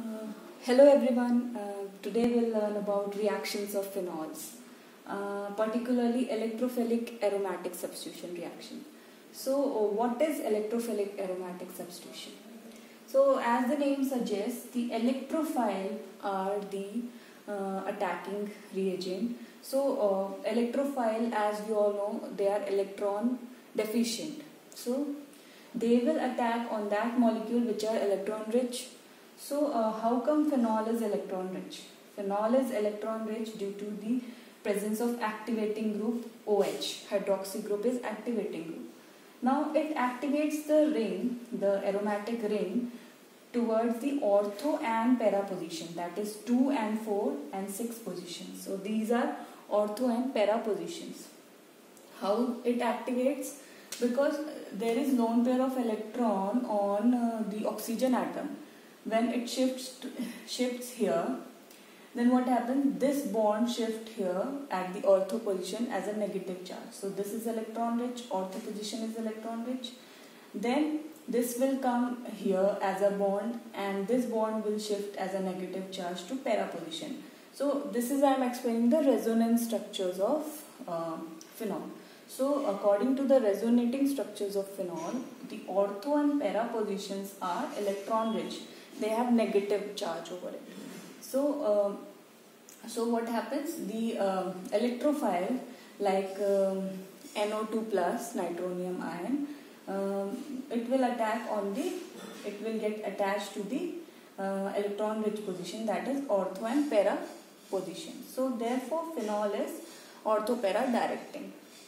Hello everyone. Today we'll learn about reactions of phenols, particularly electrophilic aromatic substitution reaction. So, what is electrophilic aromatic substitution? So, as the name suggests, the electrophile are the attacking reagent. So, electrophile, as we all know, they are electron deficient. So, they will attack on that molecule which are electron rich. So, how come phenol is electron rich? Phenol is electron rich due to the presence of activating group OH. Hydroxy group is activating group. Now, it activates the ring, the aromatic ring, towards the ortho and para position, that is 2 and 4 and 6 positions. So, these are ortho and para positions. How it activates? Because there is lone pair of electron on the oxygen atom. When it shifts here, then what happens? This bond shift here at the ortho position as a negative charge. So this is electron rich, ortho position is electron rich. Then this will come here as a bond and this bond will shift as a negative charge to para position. So this is I am explaining the resonance structures of phenol. So according to the resonating structures of phenol, the ortho and para positions are electron rich. They have negative charge over it. So, so what happens? The electrophile like NO2 plus nitronium ion, it will attack on the, it will get attached to the electron rich position, that is ortho and para position. So therefore phenol is ortho para directing.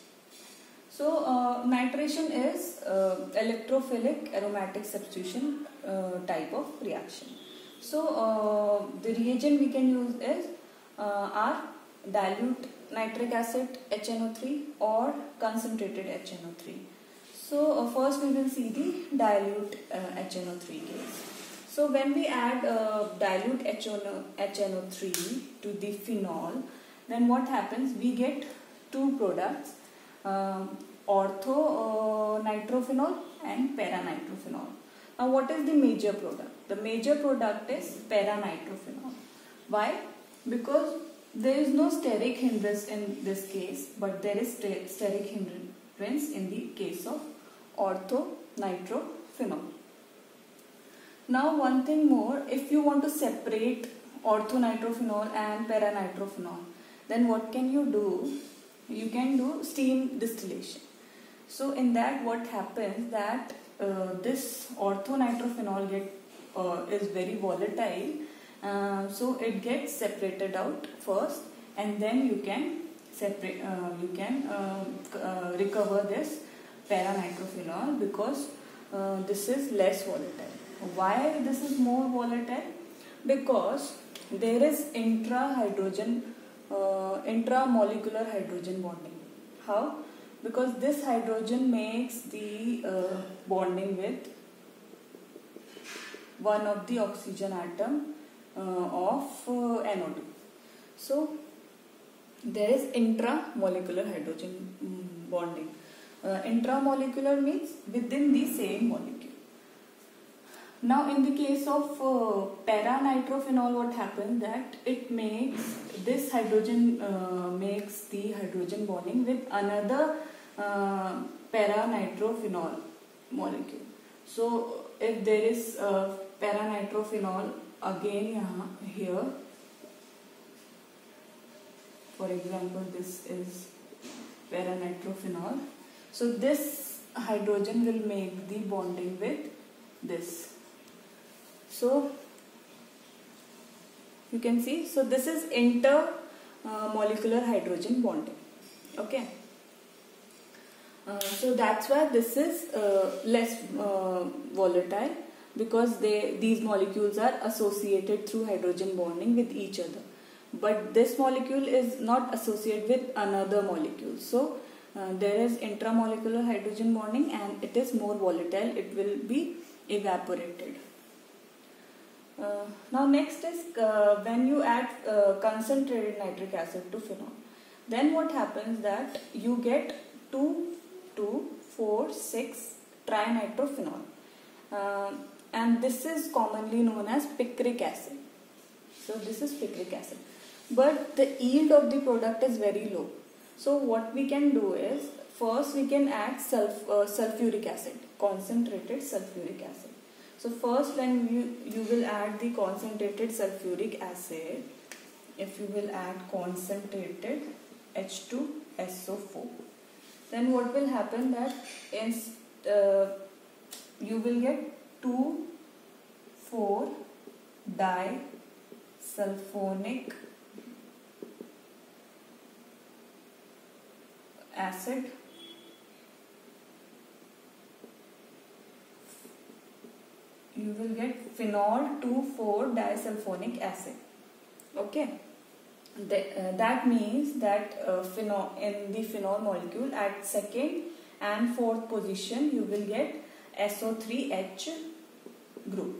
So nitration is electrophilic aromatic substitution type of reaction. So the reagent we can use is are dilute nitric acid HNO3 or concentrated HNO3. So first we will see the dilute HNO3 case. So when we add dilute HNO3 to the phenol, then what happens? We get two products. Ortho nitrophenol and para nitrophenol. Now what is the major product? The major product is para nitrophenol. Why? Because there is no steric hindrance in this case, but there is steric hindrance in the case of ortho nitrophenol. Now one thing more, if you want to separate ortho nitrophenol and para nitrophenol, then what can you do? You can do steam distillation. So in that what happens that this ortho nitrophenol is very volatile, so it gets separated out first and then you can separate recover this para nitrophenol because this is less volatile. Why this is more volatile? Because there is intramolecular hydrogen bonding. How? Because this hydrogen makes the bonding with one of the oxygen atom of NO2. So there is intramolecular hydrogen bonding. Intramolecular means within the same molecule. Now in the case of para nitrophenol, what happens that it makes this hydrogen makes the hydrogen bonding with another para nitrophenol molecule. So if there is para nitrophenol again here, for example this is para nitrophenol, so this hydrogen will make the bonding with this. So you can see, so this is intermolecular hydrogen bonding. Okay. So that's why this is less volatile because these molecules are associated through hydrogen bonding with each other. But this molecule is not associated with another molecule. So there is intramolecular hydrogen bonding and it is more volatile. It will be evaporated. Now next is when you add concentrated nitric acid to phenol, then what happens that you get 2, 4, 6 trinitrophenol and this is commonly known as picric acid. So this is picric acid, but the yield of the product is very low. So what we can do is, first we can add sulfuric acid, concentrated sulfuric acid. So first, when you will add the concentrated sulfuric acid, if you will add concentrated H2SO4, then what will happen that you will get 2,4-disulfonic acid you will get phenol 2,4-disulfonic acid. Okay, that means that phenol, in the phenol molecule at second and fourth position you will get SO3H group.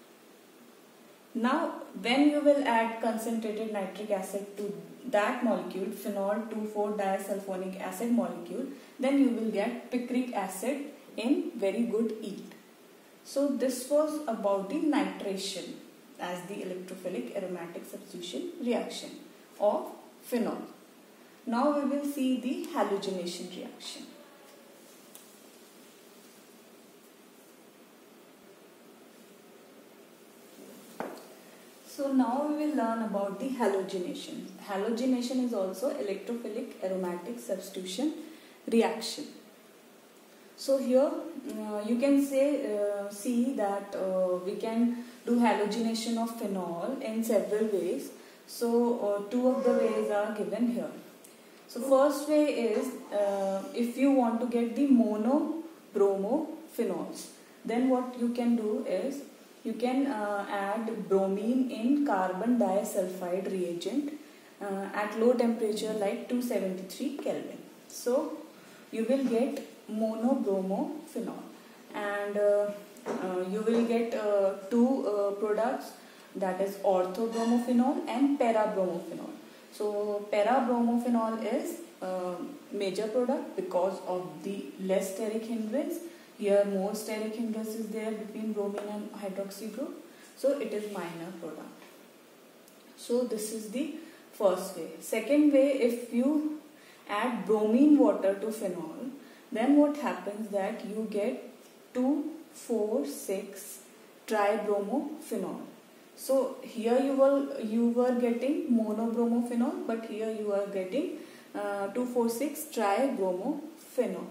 Now when you will add concentrated nitric acid to that molecule, phenol 2,4-disulfonic acid molecule, then you will get picric acid in very good yield. So this was about the nitration as the electrophilic aromatic substitution reaction of phenol. Now we will see the halogenation reaction. So now we will learn about the halogenation. Halogenation is also electrophilic aromatic substitution reaction. So here you can see that we can do halogenation of phenol in several ways. So two of the ways are given here. So first way is if you want to get the mono-bromophenols, then what you can do is you can add bromine in carbon disulfide reagent at low temperature like 273 Kelvin. So you will get mono-bromophenol, and you will get two products, that is ortho-bromophenol and para-bromophenol. So para-bromophenol is major product because of the less steric hindrance. Here more steric hindrance is there between bromine and hydroxy group, so it is minor product. So this is the first way. Second way, if you add bromine water to phenol, then what happens that you get 2,4,6 tribromophenol. So here you were getting mono-bromophenol, but here you are getting 2,4,6 tribromophenol.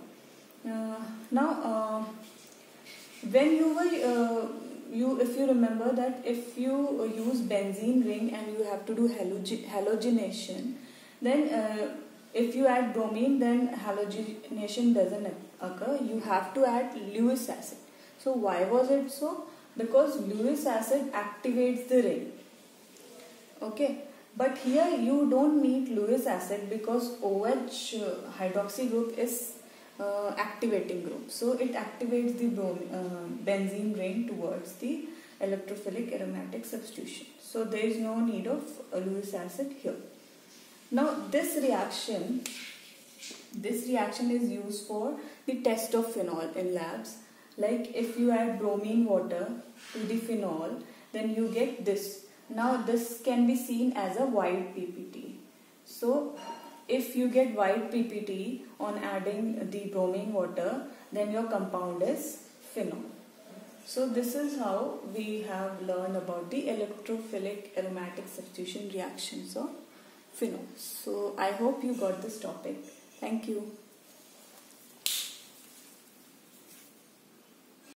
Now when if you remember that if you use benzene ring and you have to do halogenation, then if you add bromine, then halogenation doesn't occur. You have to add Lewis acid. So why was it so? Because Lewis acid activates the ring. Okay, but here you don't need Lewis acid because OH hydroxy group is activating group. So it activates the benzene ring towards the electrophilic aromatic substitution. So there is no need of Lewis acid here. Now this reaction is used for the test of phenol in labs. Like if you add bromine water to the phenol, then you get this. Now this can be seen as a white PPT. So if you get white PPT on adding the bromine water, then your compound is phenol. So this is how we have learned about the electrophilic aromatic substitution reactions of phenol. So I hope you got this topic. Thank you.